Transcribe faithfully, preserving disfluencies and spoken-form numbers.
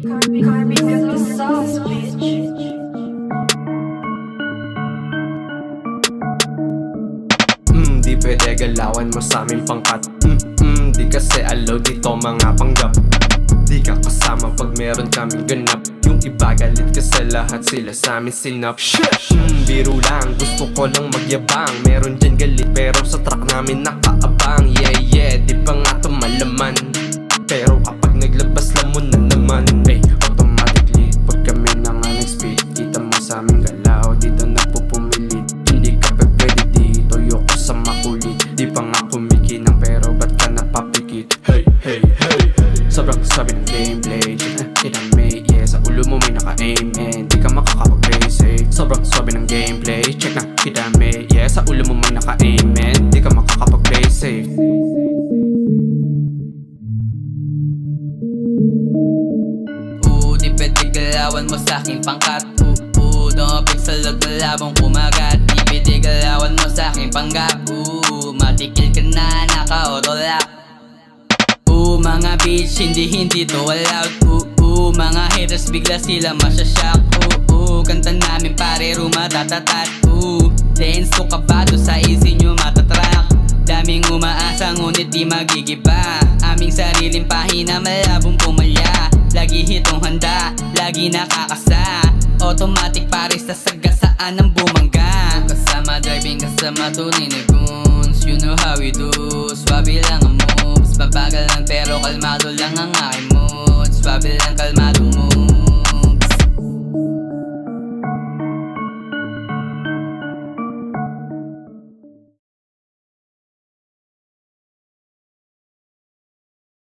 Carby, Carby got the sauce, bitch. Mm, di pwede galawan mo sa aming pangkat. Mm, mm, di kasi alaw dito mga panggap. Di ka kasama pag meron kaming ganap. Yung iba galit kasi lahat sila sa amin sinap. Mm, biro lang, gusto ko lang magyabang. Meron dyan galit pero sa track namin nakaabang. Yeah yeah, di pa nga to malaman. Pero kapag naglabas lang mo na naman, ay automatically pag kami na nga nag-speed, kita mo sa aming galaw, dito nagpupumilit. Hindi ka pa pwede dito, yoko sa makulit. Di pa nga kumikinang pero ba't ka napapikit? Hey hey hey, sobrang sabi ng gameplay. Kita may yeah, sa ulo mo may naka-aim and di ka makakapag-play safe. Sobrang sabi ng gameplay, check na kita may yeah, sa ulo mo may naka-aim and di ka makakapag-play safe. Pwede galawan mo sa'king pangkat. Oo, dumapit sa log na labong kumagat. Di pwede galawan mo sa'king panggap. Oo, matikil ka na, naka-autolock. Oo, mga bitch, hindi hindi to allowed. Oo, mga haters bigla sila masyashock. Oo, kanta namin pare rumatatatat. Oo, dance ko kabado sa easy nyo matatrack. Daming umaasa ngunit di magigiba. Aming sariling pahina malabong pumalya. Lagi hitong handa, lagi nakakasa. Automatic pares sa sagasaan ng bumangga. Kasama driving, kasama tunay na goons. You know how we do, swabe lang ang moves. Mabagal lang pero kalmado lang ang